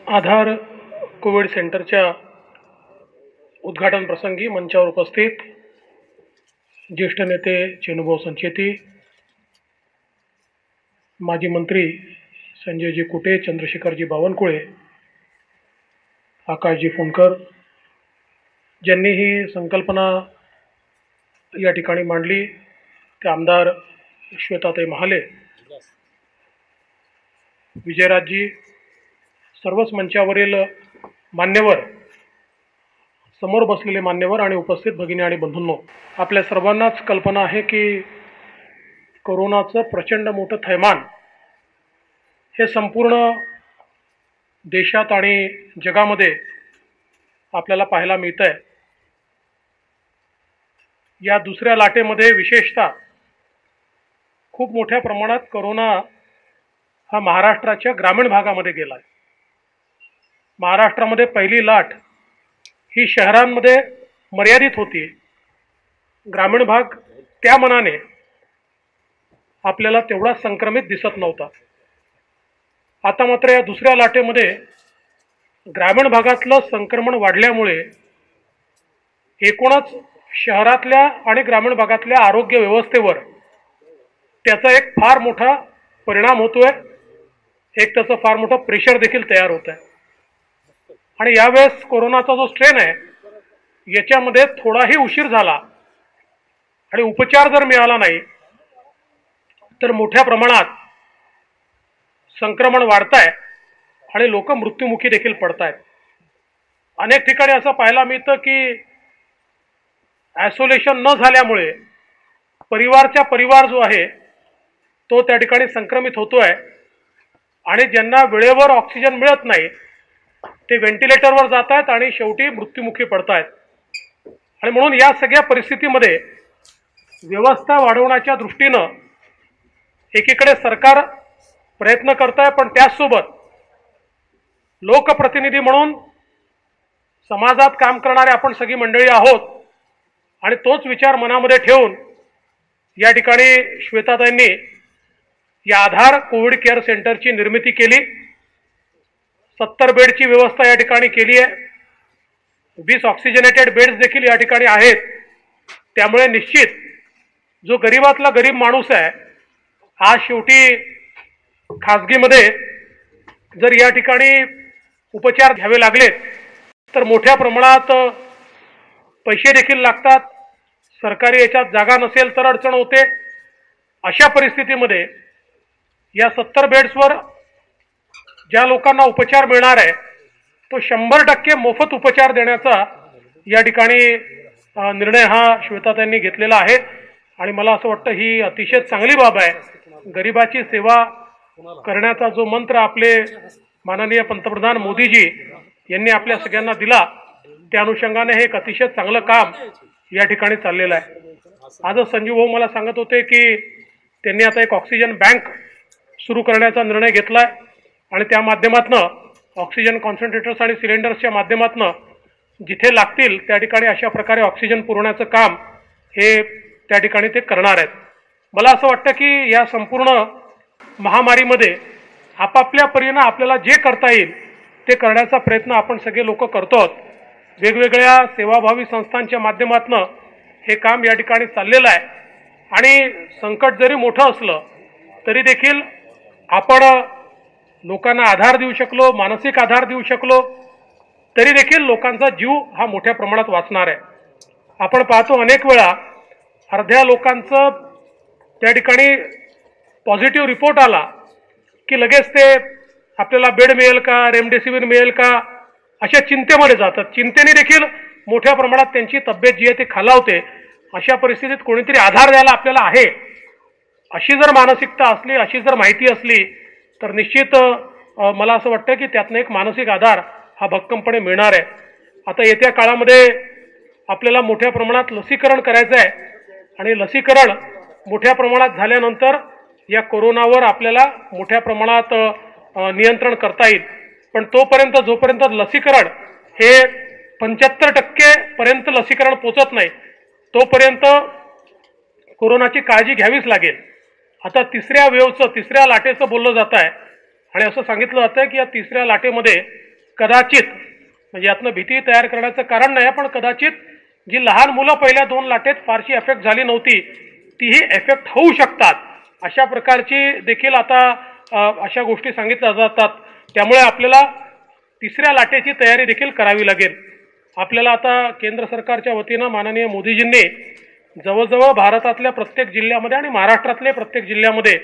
आधार Covid सेंटरच्या उद्घाटन प्रसंगी मंचावर उपस्थित ज्येष्ठ नेते चेनुभाऊ संचेती, माजी मंत्री संजयजी कुटे, चंद्रशेखरजी बावनकुळे, आकाशजी फोनकर, ज्यांनी ही संकल्पना या ठिकाणी मांडली ते आमदार श्वेताताई महाले, विजयराजजी, सर्वच मंचावरील मान्यवर, समोर बसलेले मान्यवर आणि उपस्थित भगिनी आणि बंधूंनो, आपल्या सर्वांनाच कल्पना आहे की कोरोनाचं प्रचंड मोठं थैमान हे संपूर्ण देशात आणि जगामध्ये आपल्याला पाहायला मिळतंय। या दुसऱ्या लाटेमध्ये विशेषतः खूप मोठ्या प्रमाणात कोरोना हा महाराष्ट्राच्या ग्रामीण भागामध्ये गेला आहे। महाराष्ट्रामध्ये पहिली लाट ही शहरांमध्ये मर्यादित होती, ग्रामीण भाग त्या मनाने आपल्याला तेवढा संक्रमित दिसत नव्हता। आता मात्र या दुसऱ्या लाटेमध्ये ग्रामीण भागातलं संक्रमण वाढल्यामुळे एकूणच शहरातल्या आणि ग्रामीण भागातल्या आरोग्य व्यवस्थेवर त्याचा एक फार मोठा परिणाम होतोय, एक त्याचं फार मोठं प्रेशर देखील तयार होत आहे। आणि यावेळेस कोरोनाचा जो स्ट्रेन आहे याच्यामध्ये थोडाही उशीर झाला आणि उपचार जर मिळाला नाही तर मोठ्या प्रमाणात संक्रमण वाढतंय आणि लोक मृत्युमुखी देखील पडतायत। अनेक ठिकाणी असं पाहायला मिळतं की आयसोलेशन न झाल्यामुळे परिवारच्या परिवार जो आहे तो त्या ठिकाणी संक्रमित होतोय आणि ज्यांना वेळेवर ऑक्सिजन मिळत नाही ते व्हेंटिलेटरवर जात आहेत आणि शेवटी मृत्युमुखी पडतायत। आणि म्हणून या सगळ्या परिस्थितीमध्ये व्यवस्था वाढवण्याच्या दृष्टीनं एकीकडे सरकार प्रयत्न करत आहे, पण त्याचसोबत लोकप्रतिनिधी म्हणून समाजात काम करणारे आपण सगळी मंडळी आहोत आणि तोच विचार मनामध्ये ठेवून या ठिकाणी श्वेताताईंनी या आधार कोविड केअर सेंटरची निर्मिती केली। 70 बेडची व्यवस्था या ठिकाणी केली आहे, 20 ऑक्सिजनेटेड बेड्स देखील या ठिकाणी आहेत। त्यामुळे निश्चित जो गरीबातला गरीब माणूस आहे आज शेवटी खासगीमध्ये जर या ठिकाणी उपचार घ्यावे लागले तर मोठ्या प्रमाणात पैसे देखील लागतात, सरकारी याच्यात जागा नसेल तर अडचण होते। अशा परिस्थितीमध्ये या 70 बेड्सवर ज्या लोकांना उपचार मिळणार आहे तो 100% मोफत उपचार देण्याचा या ठिकाणी निर्णय हा श्वेताताईंनी घेतलेला आहे। आणि मला असं वाटतं ही अतिशय चांगली बाब आहे। गरिबाची सेवा करण्याचा जो मंत्र आपले माननीय पंतप्रधान मोदीजी यांनी आपल्या सगळ्यांना दिला त्या अनुषंगाने हे एक अतिशय चांगलं काम या ठिकाणी चाललेलं आहे। आजच संजीव भाऊ मला सांगत होते की त्यांनी आता एक ऑक्सिजन बँक सुरू करण्याचा निर्णय घेतलाय आणि त्या माध्यमातून ऑक्सिजन कॉन्सन्ट्रेटर्स आणि सिलेंडर्सच्या माध्यमातून जिथे लागतील त्या ठिकाणी अशा प्रकारे ऑक्सिजन पुरवण्याचं काम हे त्या ठिकाणी ते करणार आहेत। मला असं वाटतं की या संपूर्ण महामारीमध्ये आपापल्या परीने आपल्याला जे करता येईल ते करण्याचा प्रयत्न आपण सगळे लोक करतो आहोत। वेगवेगळ्या सेवाभावी संस्थांच्या माध्यमातून हे काम या ठिकाणी चाललेलं आहे आणि संकट जरी मोठं असलं तरी देखील आपण लोकांना आधार देऊ शकलो, मानसिक आधार देऊ शकलो तरी देखील लोकांचा जीव हा मोठ्या प्रमाणात वाचणार आहे। आपण पाहतो अनेक वेळा अर्ध्या लोकांचं त्या ठिकाणी पॉझिटिव्ह रिपोर्ट आला की लगेच ते आपल्याला बेड मिळेल का, रेमडेसिवीर मिळेल का, अशा चिंतेमध्ये जातात। चिंतेने देखील मोठ्या प्रमाणात त्यांची तब्येत जी आहे ती खालावते। अशा परिस्थितीत कोणीतरी आधार द्यायला आपल्याला आहे अशी जर मानसिकता असली, अशी जर माहिती असली तर निश्चित मला असं वाटतं की त्यातनं एक मानसिक आधार हा भक्कमपणे मिळणार आहे। आता येत्या काळामध्ये आपल्याला मोठ्या प्रमाणात लसीकरण करायचं आहे आणि लसीकरण मोठ्या प्रमाणात झाल्यानंतर या कोरोनावर आपल्याला मोठ्या प्रमाणात नियंत्रण करता येईल। पण तोपर्यंत जोपर्यंत लसीकरण हे 75% पर्यंत लसीकरण पोहोचत नाही तोपर्यंत कोरोनाची काळजी घ्यावीच लागेल। आता तिसऱ्या वेव्हचं, तिसऱ्या लाटेचं बोललं जात आहे आणि असं सांगितलं जातं की या तिसऱ्या लाटेमध्ये कदाचित म्हणजे यातनं भीती तयार करण्याचं कारण नाही, पण कदाचित जी लहान मुलं पहिल्या 2 लाटेत फारशी एफेक्ट झाली नव्हती तीही एफेक्ट होऊ शकतात, अशा प्रकारची देखील आता अशा गोष्टी सांगितल्या जातात. त्यामुळे आपल्याला तिसऱ्या लाटेची तयारी देखील करावी लागेल. आपल्याला आता केंद्र सरकारच्या वतीनं माननीय मोदीजींनी जवळजवळ भारतातल्या प्रत्येक जिल्ह्यामध्ये आणि महाराष्ट्रातल्या प्रत्येक जिल्ह्यामध्ये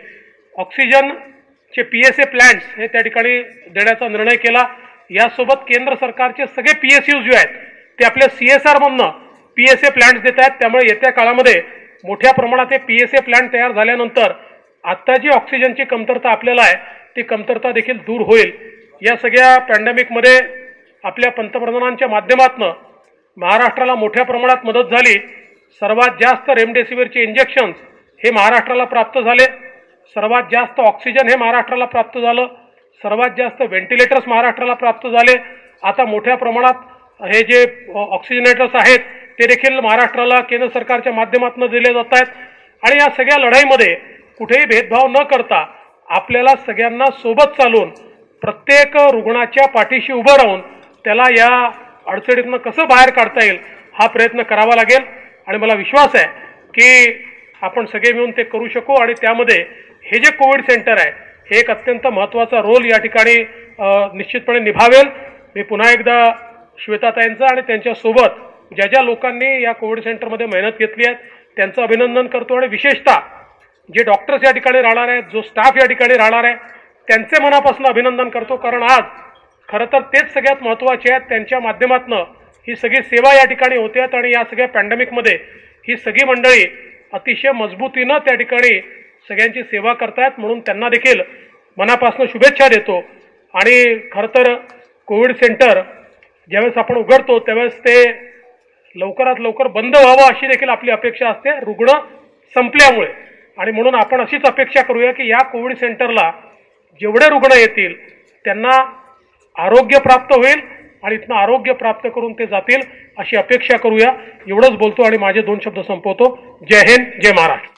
ऑक्सिजनचे PSA प्लांट्स हे त्या ठिकाणी देण्याचा निर्णय केला. यासोबत केंद्र सरकारचे सगळे PSUs जे आहेत ते आपल्या CSR मधनं PSA प्लांट्स देत आहेत. त्यामुळे येत्या काळामध्ये मोठ्या प्रमाणात हे PSA प्लांट तयार झाल्यानंतर आत्ता जी ऑक्सिजनची कमतरता आपल्याला आहे ती कमतरता देखील दूर होईल. या सगळ्या पॅन्डेमिकमध्ये आपल्या पंतप्रधानांच्या माध्यमातून महाराष्ट्राला मोठ्या प्रमाणात मदत झाली. सर्वात जास्त रेमडेसिवीरचे इंजेक्शन्स हे महाराष्ट्राला प्राप्त झाले. सर्वात जास्त ऑक्सिजन हे महाराष्ट्राला प्राप्त झालं. सर्वात जास्त व्हेंटिलेटर्स महाराष्ट्राला प्राप्त झाले. आता मोठ्या प्रमाणात हे जे ऑक्सिजनेटर्स आहेत ते देखील महाराष्ट्राला केंद्र सरकारच्या माध्यमातून दिले जात आहेत. आणि या सगळ्या लढाईमध्ये कुठेही भेदभाव न करता आपल्याला सगळ्यांना सोबत चालून प्रत्येक रुग्णाच्या पाठीशी उभं राहून त्याला या अडचणीतनं कसं बाहेर काढता येईल हा प्रयत्न करावा लागेल. आणि मला विश्वास आहे की आपण सगळे मिळून ते करू शकू. आणि त्यामध्ये हे जे कोविड सेंटर आहे हे एक अत्यंत महत्त्वाचा रोल या ठिकाणी निश्चितपणे निभावेल. मी पुन्हा एकदा श्वेताताईंचं आणि त्यांच्यासोबत ज्या ज्या लोकांनी या कोविड सेंटरमध्ये मेहनत घेतली आहे त्यांचं अभिनंदन करतो. आणि विशेषतः जे डॉक्टर्स या ठिकाणी राहणार आहेत, जो स्टाफ या ठिकाणी राहणार आहे त्यांचे मनापासून अभिनंदन करतो. कारण आज खरं तर तेच सगळ्यात महत्त्वाचे आहेत. त्यांच्या माध्यमातून ही सगळी सेवा या ठिकाणी होते आहेत. आणि या सगळ्या पॅन्डेमिकमध्ये ही सगळी मंडळी अतिशय मजबूतीनं त्या ठिकाणी सगळ्यांची सेवा करतायत. म्हणून त्यांना देखील मनापासून शुभेच्छा देतो. आणि खरं तर कोविड सेंटर ज्यावेळेस आपण उघडतो त्यावेळेस ते लवकरात लवकर बंद व्हावं अशी देखील आपली अपेक्षा असते रुग्ण संपल्यामुळे. आणि म्हणून आपण अशीच अपेक्षा करूया की या कोविड सेंटरला जेवढे रुग्ण येतील त्यांना आरोग्य प्राप्त होईल आणि इथनं आरोग्य प्राप्त करून ते जातील अशी अपेक्षा करूया. एवढंच बोलतो आणि माझे 2 शब्द संपवतो. जय हिंद, जय महाराष्ट्र.